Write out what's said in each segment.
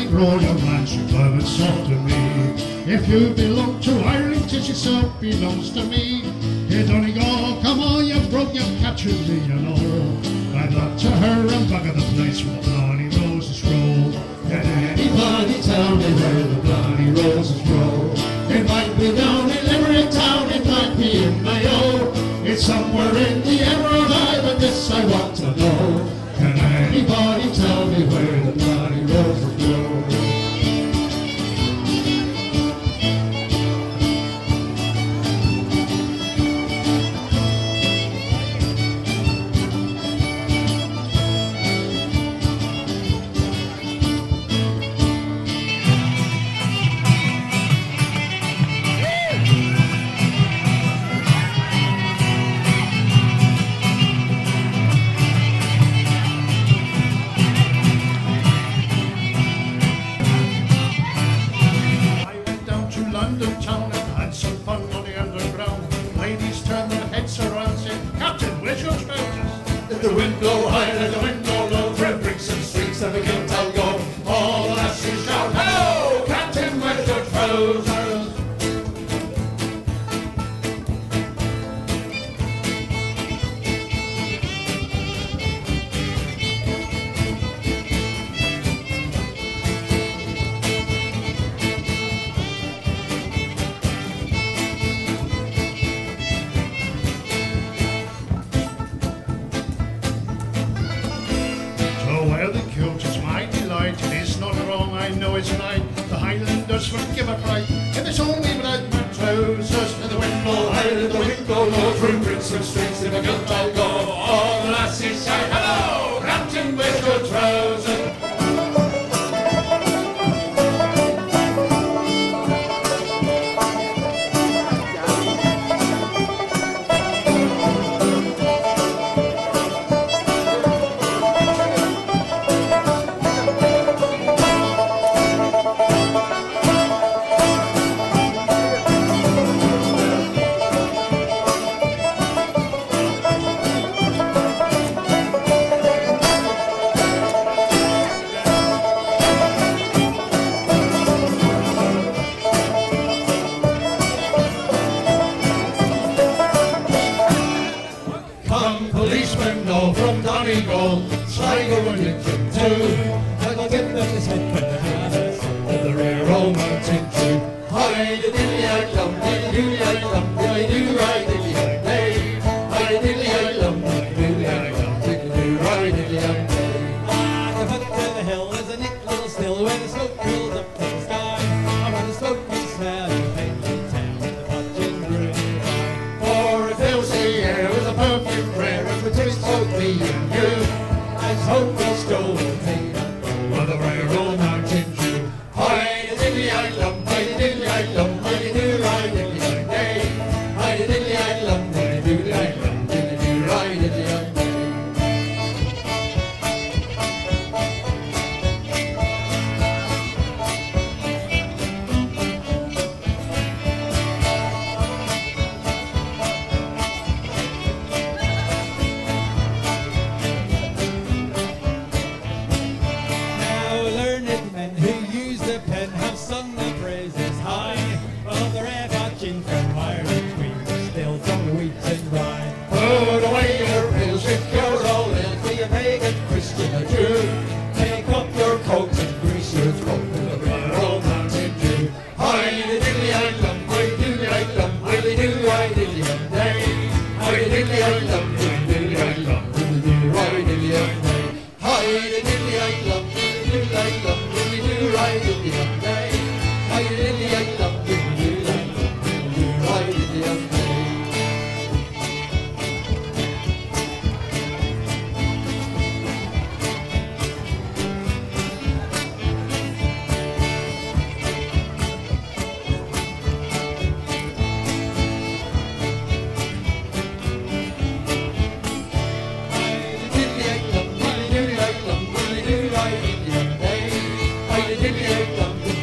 big royal man should love and soft to me. If you belong to Ireland, it yourself belongs to me. Here Donegal, come on, you broke your captured me, you know. I'd love to her and bugger the place where the bloody roses grow. Can anybody tell me where the bloody roses grow? It might be down in Limerick town, it might be in Mayo. It's somewhere in the Emerald Isle, but this I want to know. Can anybody tell me where the bloody roses grow? London town and had some fun on the underground. Ladies turned their heads around saying, Captain, where's your trousers? Let the wind blow high, let the wind blow low, through bricks and streets and the guild go. All the lasses shout, hello, Captain, where's your trousers? Well, the kilt is my delight, it is not wrong, I know it's right. The Highlanders forgive a fright, if it's only blood my trousers. And the wind blow high, and the wind go low, through bricks and streets in a guilt I'll go. All the lassies shout, hello, Captain, where's your trousers? Policemen know from Donegal, Sligo and Lincoln too. And I'll give them this head when the hammers of the rear old mountain too. Hi, the dilly-I-lum, dilly-dilly-I-lum, dilly-do-right, dilly-I-day. Hi, the dilly-I-lum, dilly-dilly-I-lum, dilly-do-right, dilly-I-day. Ah, the foot of the hill is a neat little still where the smoke curls up to the sky. I want to smoke and smell and paint the town with the puncheon brewing wine. For if they'll say air was a perfume rare, it tastes both me and you, as hope will go and take on the rare old mountain dew. Hi, the dilly-I-lum, hi, the dilly-I-lum, hi, the do-right, dilly-I-day. Hi, the dilly-I-lum, dilly-do-I-lum, dilly-do-right, dilly-I-day. From Ireland's queen, still from wheat and rye. Put away your pills, if you're all in, be a pagan, Christian, or Jew. Take up your coat and grease your throat with a rare old mountain dew. Hi, the dilly-I-lum, hi, the dilly-I-lum, hi, the do-I, dilly-I-day. Hi, the dilly-I-lum, hi, the dilly-I-lum, hi, the do-I, dilly-I-day. Hi, the dilly-I-lum, hi, the dilly-I-lum, hi, the do-I, dilly-I-day. Hi, the dilly-I-lum, hi, the do-I. Dilly-I-lum,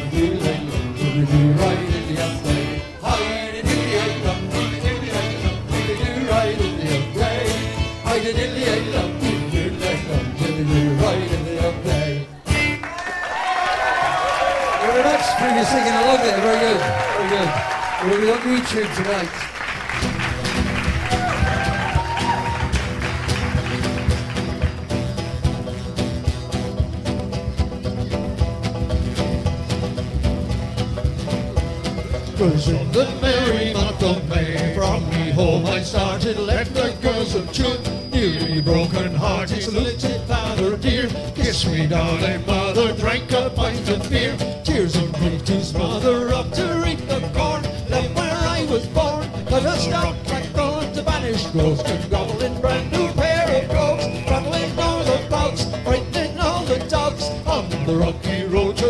Brilliant singing, I love it. Very good, very good. We're going to be on YouTube tonight. Was in the merry month of May. From me home I started, left the girls of June. Nearly broken hearted, saluted father dear. Kissed me darling mother, drank a pint of beer. Tears of grief to smother up to reap the corn. Left where I was born, cut a stout blackthorn to banish groves. To gobble in brand new pair of brogues, rattling all the bogs, frightening all the dogs on the rocky road.